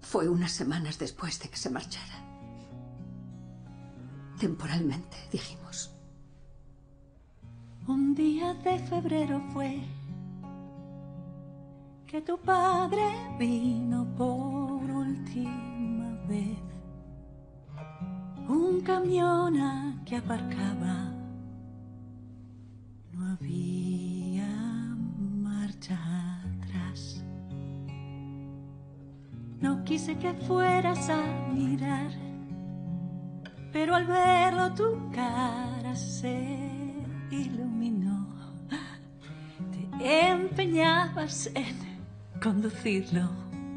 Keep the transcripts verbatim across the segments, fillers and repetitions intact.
Fue unas semanas después de que se marchara. Temporalmente, dijimos. Un día de febrero fue que tu padre vino por última vez. Un camión a que aparcaba, no había marcha atrás. No quise que fueras a mirar, pero al verlo tu cara se iluminó. Te empeñabas en conducirlo.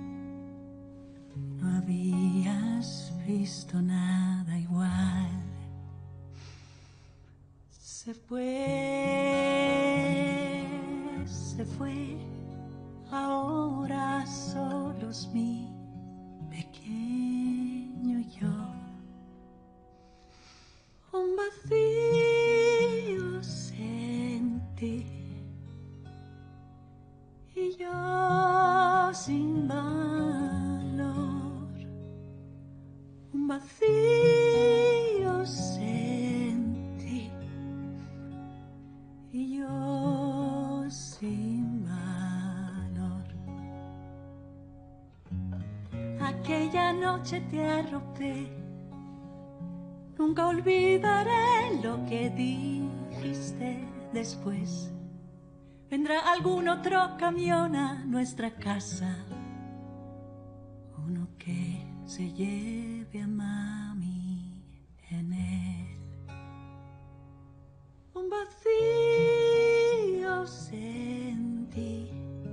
No habías visto nada igual. Se fue, se fue, ahora solos mi pequeño yo. Un vacío sentí y yo sin valor. Un vacío sentí y yo sin valor. Aquella noche te arropé. Nunca olvidaré lo que dijiste después. Vendrá algún otro camión a nuestra casa, uno que se lleve a mami en él. Un vacío sentí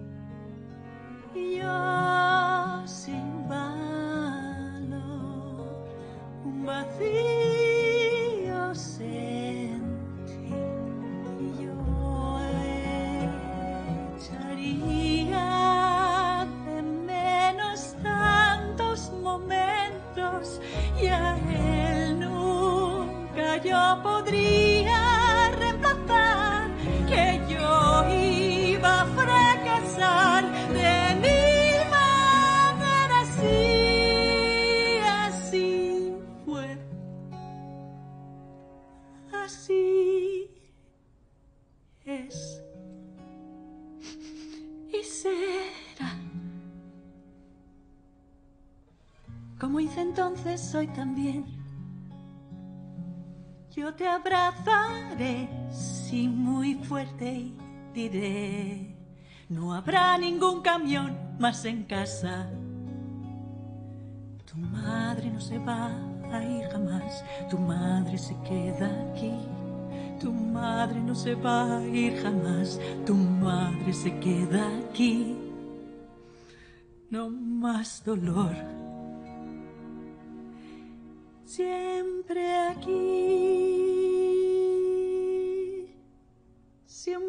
y yo sin valor. Un vacío sentí y yo echaría de menos tantos momentos y a él nunca yo podría reemplazar, que yo iba a fracasar de mil maneras y así fue, así es y será. Como hice entonces, hoy también. Yo te abrazaré, sí, muy fuerte y diré: no habrá ningún camión más en casa. Tu madre no se va a ir jamás, tu madre se queda aquí. Tu madre no se va a ir jamás, tu madre se queda aquí. No más dolor. Siempre aquí. Si un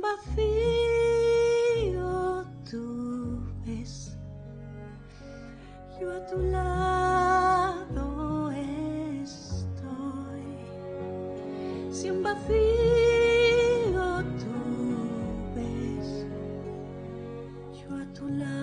vacío tú ves, yo a tu lado estoy. Si un vacío tú ves, yo a tu lado